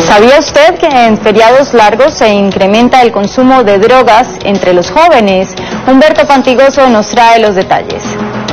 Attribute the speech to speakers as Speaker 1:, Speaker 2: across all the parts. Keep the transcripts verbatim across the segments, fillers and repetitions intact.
Speaker 1: ¿Sabía usted que en feriados largos se incrementa el consumo de drogas entre los jóvenes? Humberto Pantigoso nos trae los detalles.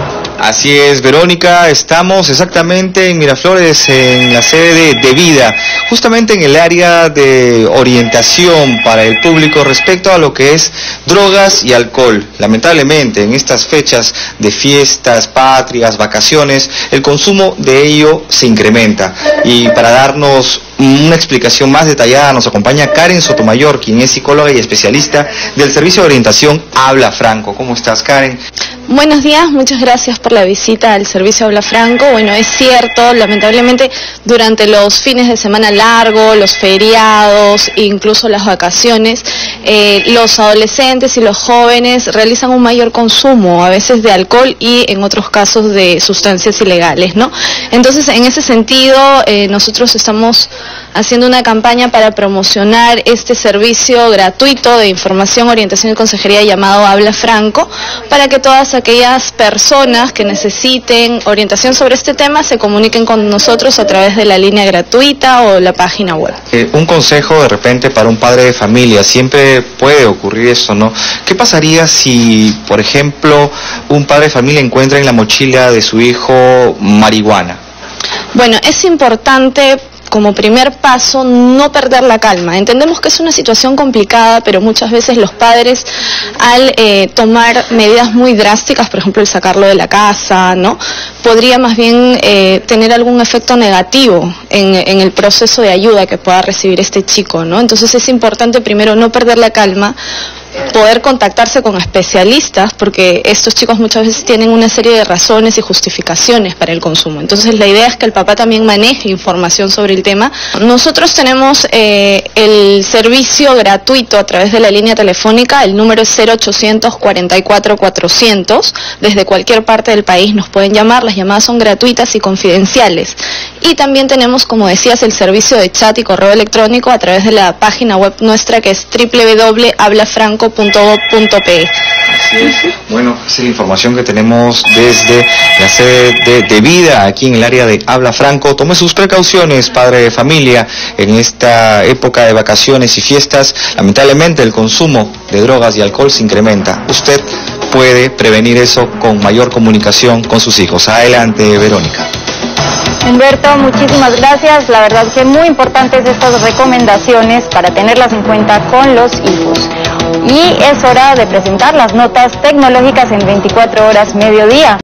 Speaker 2: Así es, Verónica, estamos exactamente en Miraflores, en la sede de, de Vida, justamente en el área de orientación para el público respecto a lo que es drogas y alcohol. Lamentablemente, en estas fechas de fiestas, patrias, vacaciones, el consumo de ello se incrementa. Y para darnos una explicación más detallada nos acompaña Karen Sotomayor, quien es psicóloga y especialista del Servicio de Orientación Habla Franco. ¿Cómo estás, Karen?
Speaker 3: Buenos días, muchas gracias por la visita al Servicio Habla Franco. Bueno, es cierto, lamentablemente durante los fines de semana largos, los feriados, incluso las vacaciones, eh, los adolescentes y los jóvenes realizan un mayor consumo, a veces de alcohol y en otros casos de sustancias ilegales, ¿no? Entonces, en ese sentido, eh, nosotros estamos haciendo una campaña para promocionar este servicio gratuito de información, orientación y consejería llamado Habla Franco, para que todas aquellas personas que necesiten orientación sobre este tema se comuniquen con nosotros a través de la línea gratuita o la página web.
Speaker 2: Eh, un consejo de repente para un padre de familia, siempre puede ocurrir eso, ¿no? ¿Qué pasaría si, por ejemplo, un padre de familia encuentra en la mochila de su hijo marihuana?
Speaker 3: Bueno, es importante, como primer paso, no perder la calma. Entendemos que es una situación complicada, pero muchas veces los padres, al eh, tomar medidas muy drásticas, por ejemplo el sacarlo de la casa, ¿no?, podría más bien eh, tener algún efecto negativo en, en el proceso de ayuda que pueda recibir este chico, ¿no? Entonces es importante primero no perder la calma, poder contactarse con especialistas, porque estos chicos muchas veces tienen una serie de razones y justificaciones para el consumo. Entonces la idea es que el papá también maneje información sobre el tema. Nosotros tenemos eh, el servicio gratuito a través de la línea telefónica, el número es cero ochocientos cuarenta y cuatro cuatrocientos, desde cualquier parte del país nos pueden llamar, las llamadas son gratuitas y confidenciales. Y también tenemos, como decías, el servicio de chat y correo electrónico a través de la página web nuestra, que es doble u doble u doble u punto habla franco punto gov punto pe.
Speaker 2: Así es. Bueno, esa es la información que tenemos desde la sede de, de Vida, aquí en el área de Habla Franco. Tome sus precauciones, padre de familia, en esta época de vacaciones y fiestas. Lamentablemente el consumo de drogas y alcohol se incrementa. Usted puede prevenir eso con mayor comunicación con sus hijos. Adelante, Verónica.
Speaker 1: Humberto, muchísimas gracias. La verdad que muy importantes estas recomendaciones para tenerlas en cuenta con los hijos. Y es hora de presentar las notas tecnológicas en veinticuatro horas mediodía.